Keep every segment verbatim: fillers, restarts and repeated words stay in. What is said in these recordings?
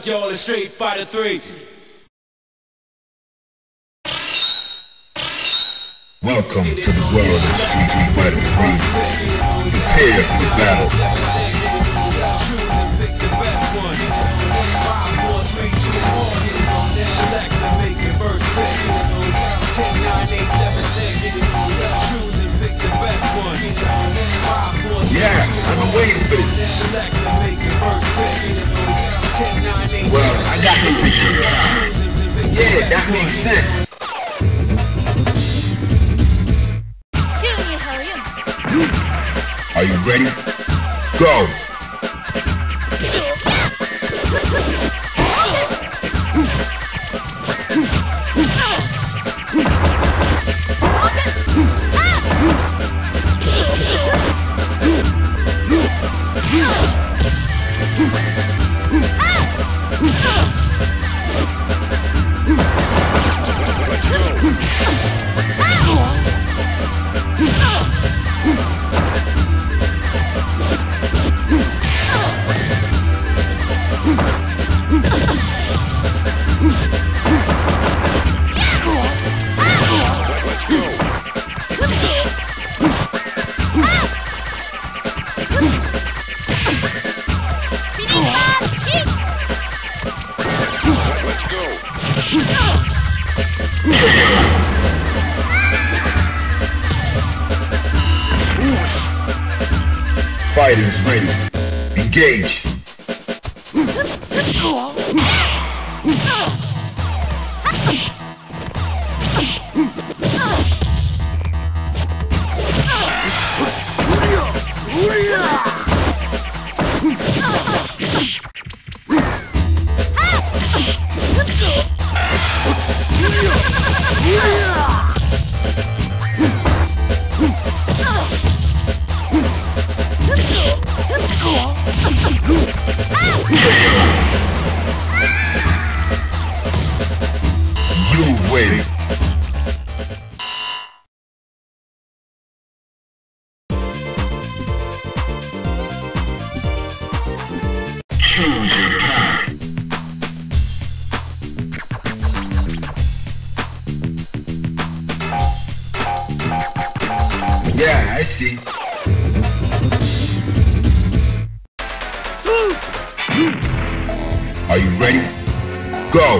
like y'all in Street Fighter three. Welcome to the world of Street Fighter three. Prepare for the battle. Choose and pick the best one. Five, four, three, two, one. Select and make your first pick. ten, nine, eight, seven, six. Choose and pick the best one. Five, four, three, Yeah, two, I've been waiting for this. select and make your first pick. ten, nine, eight, Well, seven, I got the picture. choose and pick the Yeah, best that one. makes sense. Are you ready? Go! Fighters ready. Engage. You waiting. Choose your path. Yeah, I see. Are you ready? Go!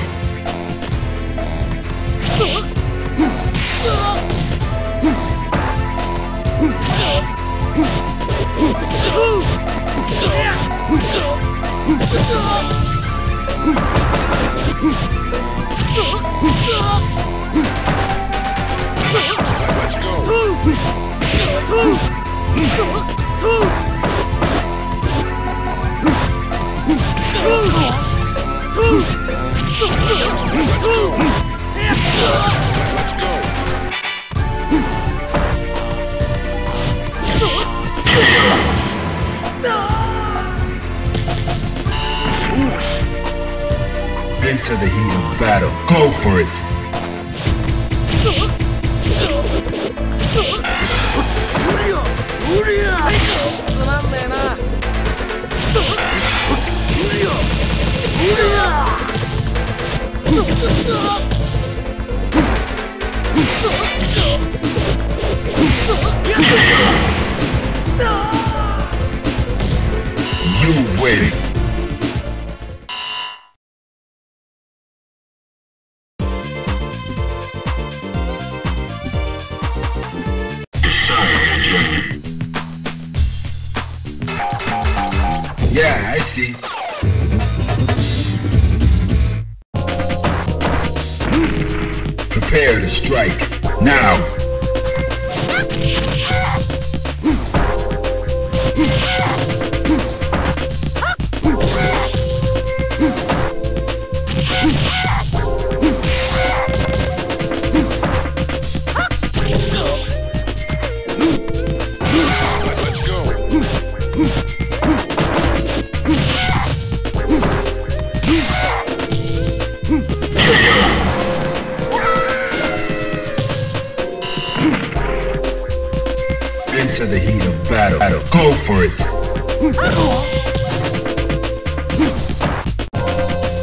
Let's go. Let's go. Into the heat of battle. Go for it. You waiting. Yeah, I see. Prepare to strike. Now. Let's go. Into the heat of battle. Go for it.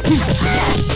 Let's go.